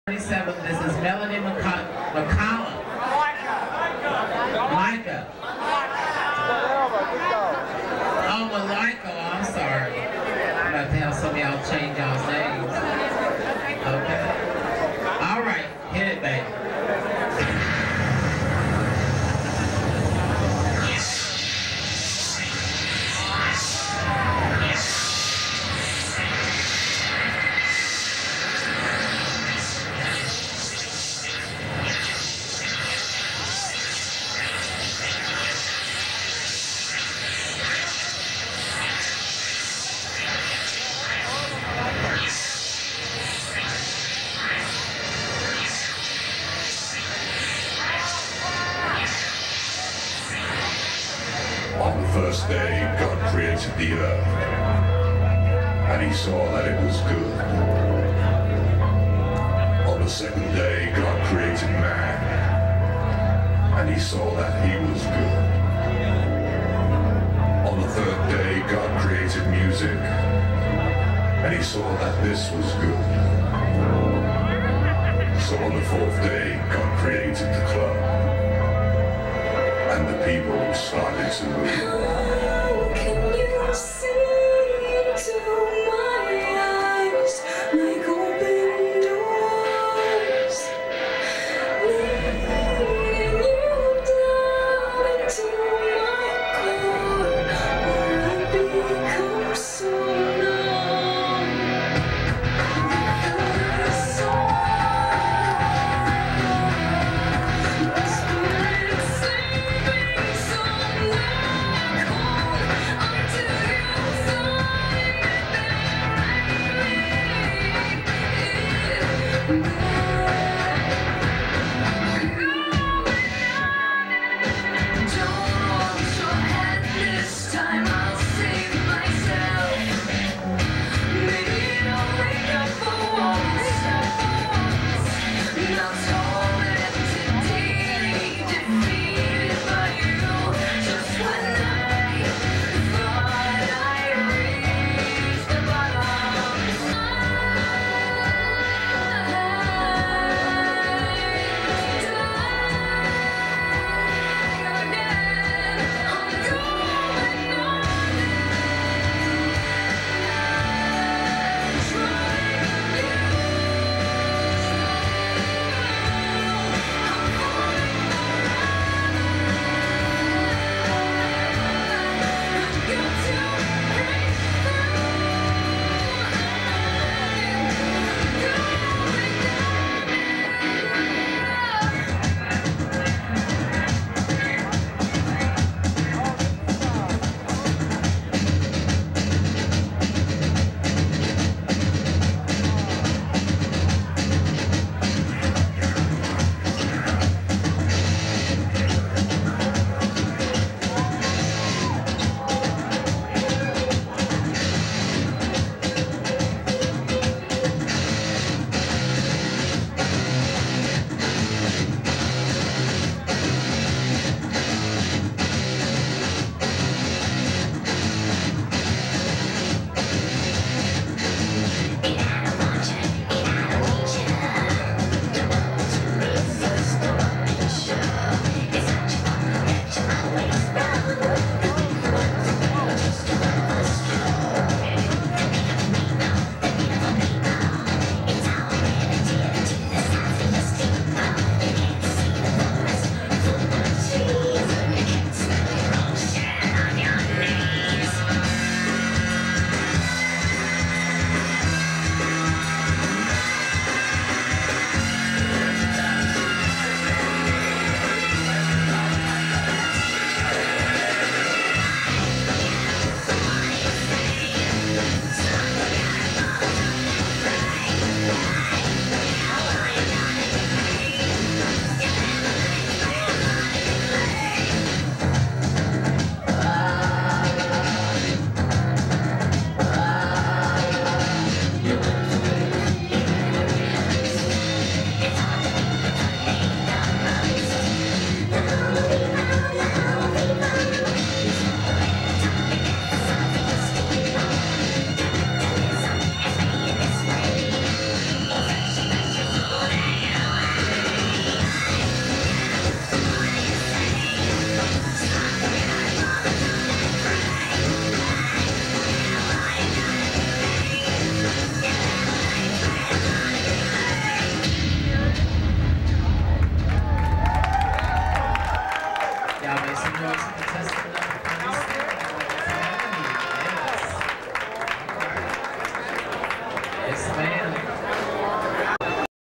37, this is Melanie McCollum. Micah. Oh, Malika, I'm sorry. I'm about to have some of y'all change y'all's names. Okay. All right, hit it, baby. On the first day, God created the earth, and he saw that it was good. On the second day, God created man, and he saw that he was good. On the third day, God created music, and he saw that this was good. So on the fourth day, God created the club, and the people started to move. How can you say